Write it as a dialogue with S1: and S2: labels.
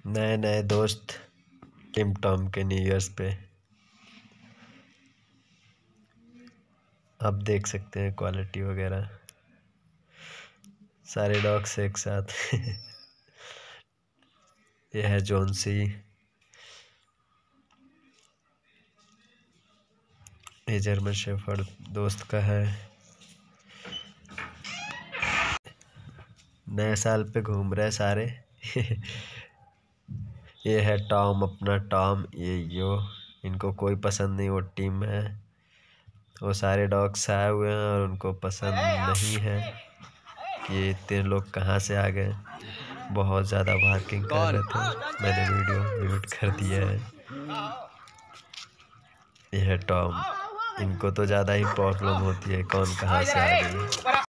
S1: नए नए दोस्त टिम टॉम के न्यू ईयर्स पे। आप देख सकते हैं क्वालिटी वगैरह, सारे डॉग्स एक साथ। ये है जॉन्सी, ये जर्मन शेफर्ड दोस्त का है। नए साल पे घूम रहे सारे। ये है टॉम, अपना टॉम। ये इनको कोई पसंद नहीं, वो टीम है। वो सारे डॉग्स आए हुए हैं और उनको पसंद नहीं है कि इतने लोग कहाँ से आ गए। बहुत ज़्यादा बार्किंग कर रहे थे, मैंने वीडियो म्यूट कर दिया है। ये है टॉम, इनको तो ज़्यादा ही प्रॉब्लम होती है कौन कहाँ से आ गई।